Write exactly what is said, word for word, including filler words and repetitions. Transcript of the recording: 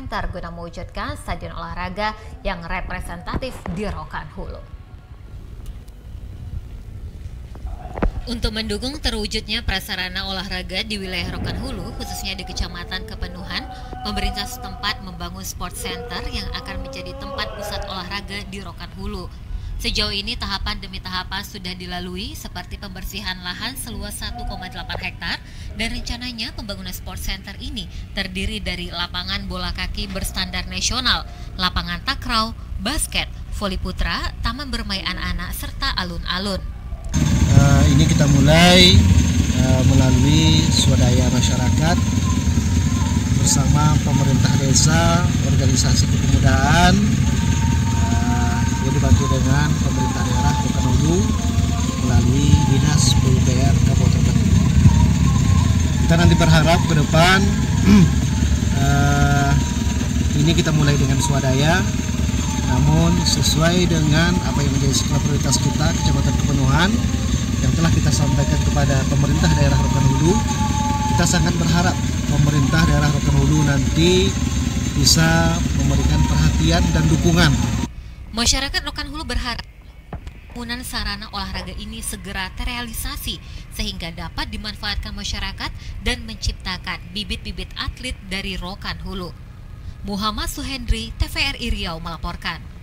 Center guna mewujudkan stadion olahraga yang representatif di Rokan Hulu. Untuk mendukung terwujudnya prasarana olahraga di wilayah Rokan Hulu, khususnya di Kecamatan Kepenuhan, pemerintah setempat membangun sport center yang akan menjadi tempat pusat olahraga di Rokan Hulu. Sejauh ini tahapan demi tahapan sudah dilalui seperti pembersihan lahan seluas satu koma delapan hektar dan rencananya pembangunan sport center ini terdiri dari lapangan bola kaki berstandar nasional, lapangan takraw, basket, voli putra, taman bermain anak-anak, serta alun-alun. Uh, ini kita mulai uh, melalui swadaya masyarakat bersama pemerintah desa, organisasi kepemudaan, uh, yang dibantu dengan pemerintah daerah Rokan Hulu melalui Dinas P U P R Kabupaten Rokan Hulu. Kita nanti berharap ke depan uh, ini kita mulai dengan swadaya, namun sesuai dengan apa yang menjadi skala prioritas kita Kecamatan Kepenuhan yang telah kita sampaikan kepada pemerintah daerah Rokan Hulu, kita sangat berharap pemerintah daerah Rokan Hulu nanti bisa memberikan perhatian dan dukungan. Masyarakat Rokan Hulu berharap pembangunan sarana olahraga ini segera terrealisasi sehingga dapat dimanfaatkan masyarakat dan menciptakan bibit-bibit atlet dari Rokan Hulu. Muhammad Suhendri, T V R I Riau melaporkan.